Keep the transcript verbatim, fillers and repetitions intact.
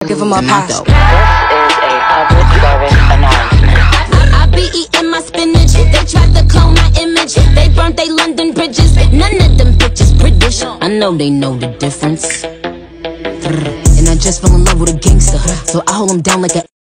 Give him a pass. This is a public service announcement. I, I be eating my spinach. They tried to clone my image. They burnt they London bridges. None of them bitches British. I know they know the difference. And I just fell in love with a gangster, so I hold him down like a